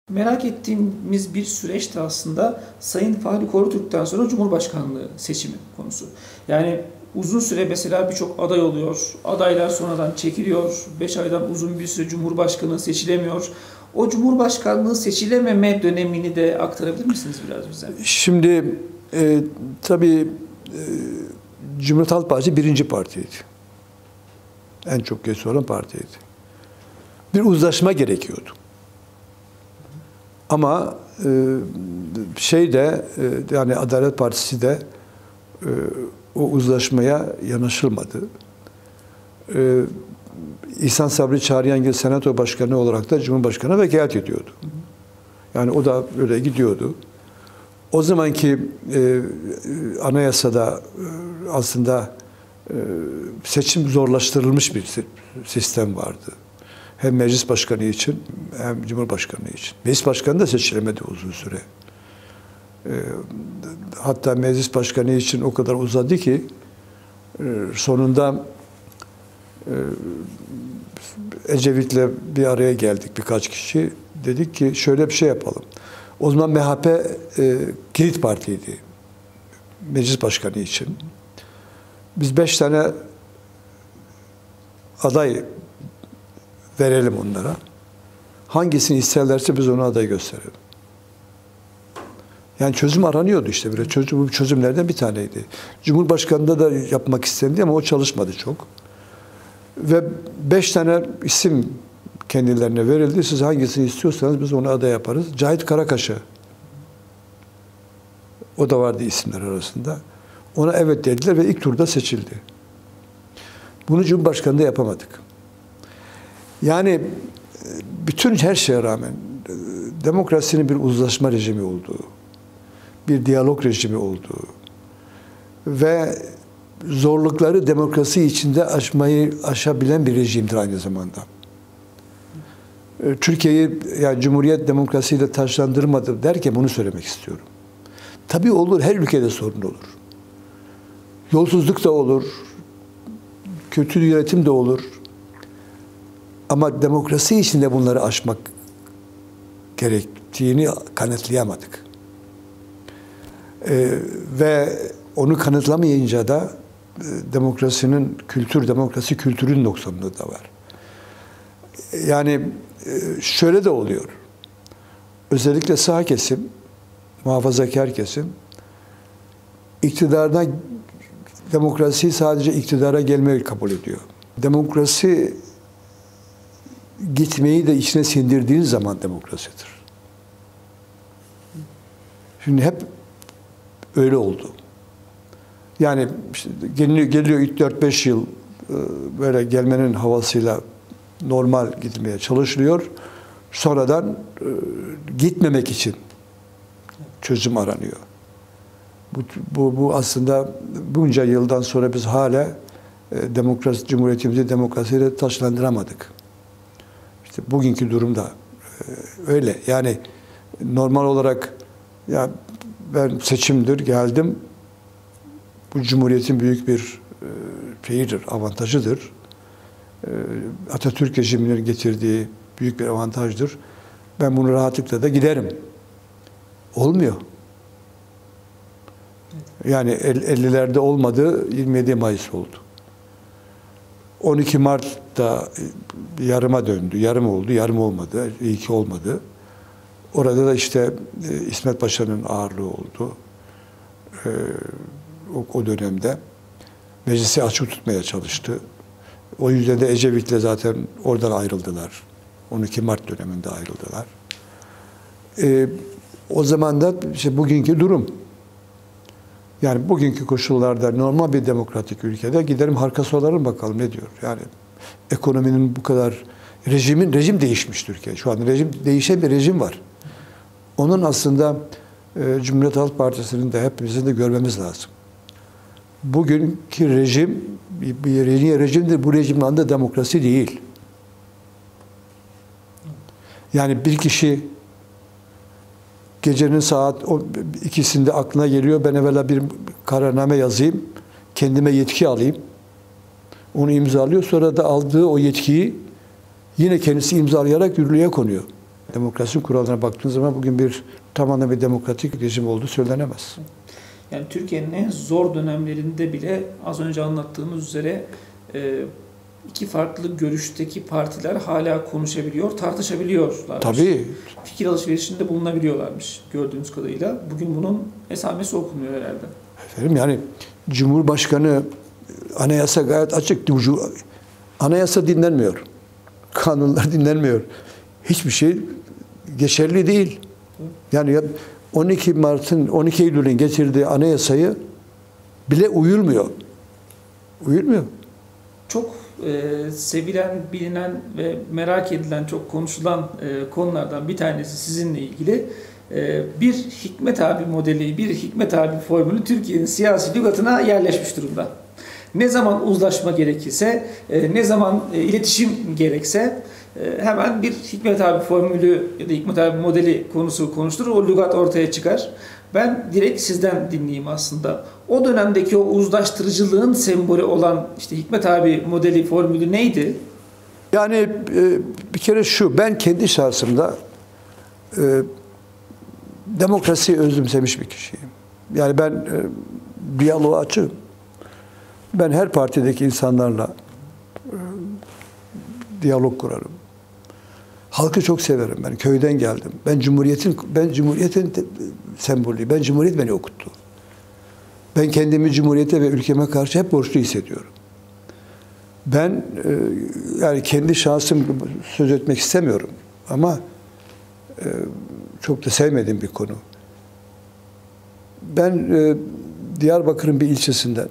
Merak ettiğimiz bir süreç de aslında Sayın Fahri Korutürk'ten sonra Cumhurbaşkanlığı seçimi konusu. Yani uzun süre mesela birçok aday oluyor. Adaylar sonradan çekiliyor. 5 aydan uzun bir süre Cumhurbaşkanı seçilemiyor. O Cumhurbaşkanlığı seçilememe dönemini de aktarabilir misiniz biraz bize? Şimdi tabii Cumhuriyet Halk Partisi birinci partiydi. En çok kez olan partiydi. Bir uzlaşma gerekiyordu. Ama yani Adalet Partisi de o uzlaşmaya yanaşılmadı. İhsan Sabri Çağrıyangil Senato Başkanı olarak da Cumhurbaşkanı vekalet ediyordu. Yani o da öyle gidiyordu. O zamanki anayasada aslında seçim zorlaştırılmış bir sistem vardı. Hem meclis başkanı için hem cumhurbaşkanı için. Meclis başkanı da seçilemedi uzun süre. Hatta meclis başkanı için o kadar uzadı ki sonunda Ecevit'le bir araya geldik birkaç kişi. Dedik ki şöyle bir şey yapalım. O zaman MHP kilit partiydi meclis başkanı için. Biz 5 tane aday verelim onlara. Hangisini isterlerse biz ona aday gösterelim. Yani çözüm aranıyordu işte. Bu çözümlerden bir taneydi. Cumhurbaşkanı'nda da yapmak istendi ama o çalışmadı çok. Ve 5 tane isim kendilerine verildi. Siz hangisini istiyorsanız biz ona aday yaparız. Cahit Karakaş'a, o da vardı isimler arasında. Ona evet dediler ve ilk turda seçildi. Bunu Cumhurbaşkanı'nda yapamadık. Yani bütün her şeye rağmen demokrasinin bir uzlaşma rejimi olduğu, bir diyalog rejimi olduğu ve zorlukları demokrasi içinde aşabilen bir rejimdir aynı zamanda. Türkiye'yi yani Cumhuriyet demokrasiyle taçlandırmadı derken bunu söylemek istiyorum. Tabii olur, her ülkede sorun olur. Yolsuzluk da olur, kötü yönetim de olur. Ama demokrasi içinde bunları aşmak gerektiğini kanıtlayamadık. Ve onu kanıtlamayınca da demokrasi kültürünün noksanlığı da var. Yani şöyle de oluyor. Özellikle sağ kesim, muhafazakar kesim, demokrasiyi sadece iktidara gelmeyi kabul ediyor. Demokrasi gitmeyi de içine sindirdiğiniz zaman demokrasidir. Şimdi hep öyle oldu. Yani işte geliyor ilk 4-5 yıl böyle gelmenin havasıyla normal gitmeye çalışılıyor. Sonradan gitmemek için çözüm aranıyor. Bu aslında bunca yıldan sonra biz hala Cumhuriyetimizi demokrasiyle taçlandıramadık. İşte bugünkü durumda öyle. Yani normal olarak ya ben seçimdir geldim. Bu Cumhuriyet'in büyük bir şeyidir, avantajıdır. Atatürk rejiminin getirdiği büyük bir avantajdır. Ben bunu rahatlıkla da giderim. Olmuyor. Yani 50'lerde olmadı, 27 Mayıs oldu. 12 Mart'ta yarıma döndü. Yarım oldu, yarım olmadı. İyi ki olmadı. Orada da işte İsmet Paşa'nın ağırlığı oldu. O dönemde. Meclisi açık tutmaya çalıştı. O yüzden de Ecevit'le zaten oradan ayrıldılar. 12 Mart döneminde ayrıldılar. O zaman da işte bugünkü durum. Yani bugünkü koşullarda normal bir demokratik ülkede gidelim halka soralım bakalım ne diyor. Yani ekonominin bu kadar rejim değişmiş Türkiye. Şu an değişen bir rejim var. Onun aslında Cumhuriyet Halk Partisi'nin de hepimizin de görmemiz lazım. Bugünkü rejim bir rejimdir. Bu rejimin adı demokrasi değil. Yani bir kişi gecenin saat 2'sinde aklına geliyor. Ben evvela bir kararname yazayım. Kendime yetki alayım. Onu imzalıyor. Sonra da aldığı o yetkiyi yine kendisi imzalayarak yürürlüğe konuyor. Demokrasi kurallarına baktığınız zaman bugün tamamen bir demokratik rejim olduğu söylenemez. Yani Türkiye'nin en zor dönemlerinde bile az önce anlattığımız üzere iki farklı görüşteki partiler hala konuşabiliyor, tartışabiliyorlar. Tabii. Fikir alışverişinde bulunabiliyorlarmış gördüğümüz kadarıyla. Bugün bunun esamesi okunuyor herhalde. Efendim yani Cumhurbaşkanı anayasa gayet açık. Anayasa dinlenmiyor. Kanunlar dinlenmiyor. Hiçbir şey geçerli değil. Yani 12 Eylül'ün getirdiği anayasayı bile uyulmuyor. Uyulmuyor. Çok sevilen, bilinen ve merak edilen, çok konuşulan konulardan bir tanesi sizinle ilgili. Bir Hikmet abi modeli, bir Hikmet abi formülü Türkiye'nin siyasi lügatına yerleşmiş durumda. Ne zaman uzlaşma gerekirse, ne zaman iletişim gerekse hemen bir Hikmet abi formülü ya da Hikmet abi modeli konusu konuşturur, o lügat ortaya çıkar. Ben direkt sizden dinleyeyim aslında. O dönemdeki o uzlaştırıcılığın sembolü olan işte Hikmet abi modeli, formülü neydi? Yani bir kere ben kendi şahsımda demokrasiyi özümsemiş bir kişiyim. Yani ben diyaloğa açığım. Ben her partideki insanlarla diyalog kurarım. Halkı çok severim ben. Köyden geldim. Ben Cumhuriyet'in sembolüyüm. Cumhuriyet beni okuttu. Ben kendimi Cumhuriyete ve ülkeme karşı hep borçlu hissediyorum. Ben yani kendi şahsım söz etmek istemiyorum ama çok da sevmediğim bir konu. Ben Diyarbakır'ın bir ilçesinden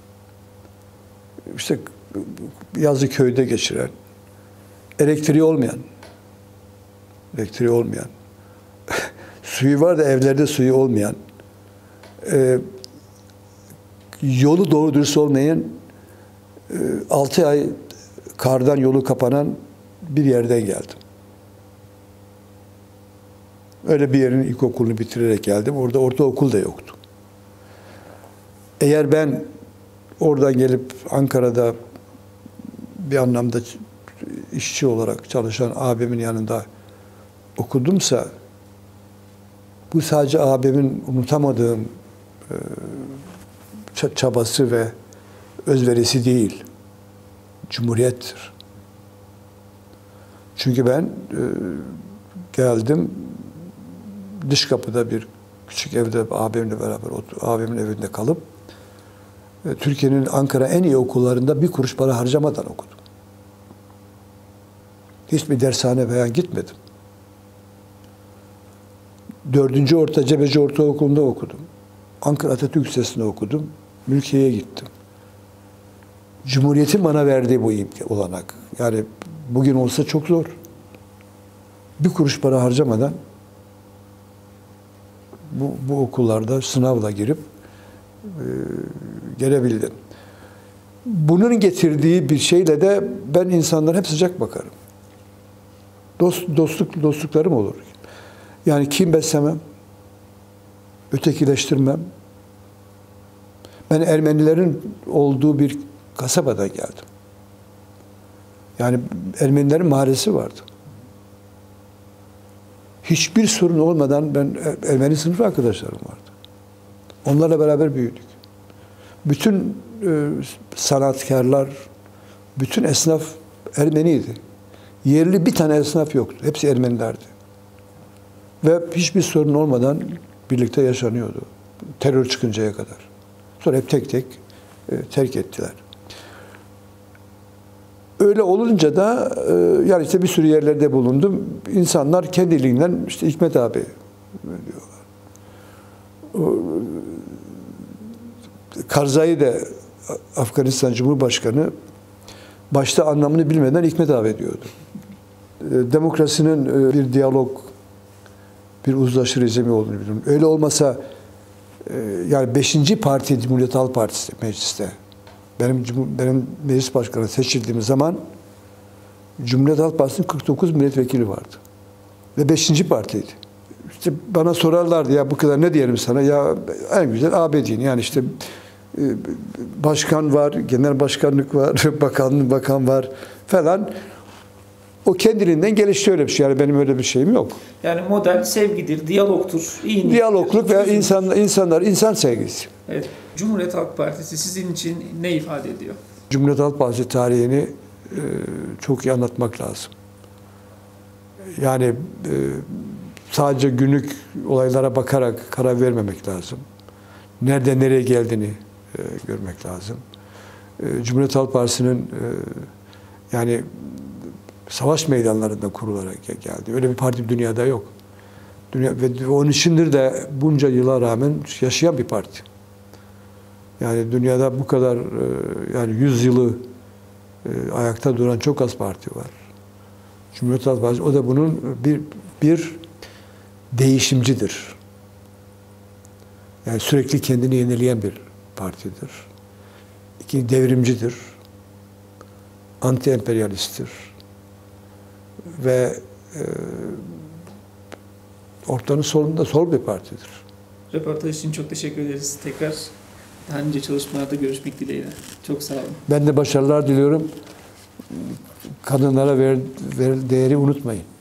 işte yazı köyde geçiren, elektriği olmayan, suyu var da evlerde suyu olmayan, yolu doğru dürüst olmayan, 6 ay kardan yolu kapanan bir yerden geldim. Öyle bir yerin ilkokulunu bitirerek geldim. Orada ortaokul da yoktu. Eğer ben oradan gelip Ankara'da bir anlamda işçi olarak çalışan abimin yanında okudumsa bu sadece abimin unutamadığım çabası ve özverisi değil. Cumhuriyettir. Çünkü ben geldim dış kapıda bir küçük evde abimle beraber abimin evinde kalıp Türkiye'nin Ankara en iyi okullarında bir kuruş para harcamadan okudum. Hiçbir dershane falan gitmedim. 4. Cebeci Ortaokulu'nda okudum. Ankara Atatürk Lisesi'nde okudum. Mülkiye'ye gittim. Cumhuriyet'in bana verdiği bu olanak. Yani bugün olsa çok zor. Bir kuruş para harcamadan bu okullarda sınavla girip gelebildim. Bunun getirdiği bir şeyle de ben insanlara hep sıcak bakarım. Dostluklarım olur. Yani kin beslemem, ötekileştirmem. Ben Ermenilerin olduğu bir kasabadan geldim. Yani Ermenilerin mahallesi vardı. Hiçbir sorun olmadan ben Ermeni sınıf arkadaşlarım vardı. Onlarla beraber büyüdük. Bütün sanatkarlar, bütün esnaf Ermeniydi. Yerli bir tane esnaf yoktu. Hepsi Ermenilerdi. Ve hiçbir sorun olmadan birlikte yaşanıyordu. Terör çıkıncaya kadar. Sonra hep tek tek terk ettiler. Öyle olunca da yani işte bir sürü yerlerde bulundum. İnsanlar kendiliğinden işte Hikmet abi diyorlar. Karzai de Afganistan Cumhurbaşkanı başta anlamını bilmeden Hikmet abi diyordu. Demokrasinin bir diyalog, bir uzlaşı rejimi olduğunu biliyorum. Öyle olmasa yani 5. parti Cumhuriyet Halk Partisi mecliste. Benim meclis başkanı seçildiğim zaman Cumhuriyet Halk Partisi'nin 49 milletvekili vardı. Ve 5. partiydi. İşte bana sorarlardı ya bu kadar ne diyelim sana? Ya en güzel ABD'nin yani işte başkan var, genel başkanlık var, bakan var falan. O kendiliğinden gelişti öyle bir şey. Yani benim öyle bir şeyim yok. Yani model sevgidir, diyalogtur, iyi niyettir. Diyalogluk ve insan sevgisi. Evet. Cumhuriyet Halk Partisi sizin için ne ifade ediyor? Cumhuriyet Halk Partisi tarihini çok iyi anlatmak lazım. Yani sadece günlük olaylara bakarak karar vermemek lazım. Nerede nereye geldiğini görmek lazım. Cumhuriyet Halk Partisi'nin yani savaş meydanlarında kurularak geldi. Öyle bir parti dünyada yok. Ve onun içindir de bunca yıla rağmen yaşayan bir parti. Yani dünyada bu kadar yani 100 yılı ayakta duran çok az parti var. Cumhuriyet Halk Partisi o da bunun bir değişimcidir. Yani sürekli kendini yenileyen bir partidir. İki, devrimcidir. Anti-emperyalisttir. Ve ortanın solunda sol bir partidir. Röportaj için çok teşekkür ederiz. Tekrar daha nice çalışmalarda görüşmek dileğiyle. Çok sağ olun. Ben de başarılar diliyorum. Kadınlara değeri unutmayın.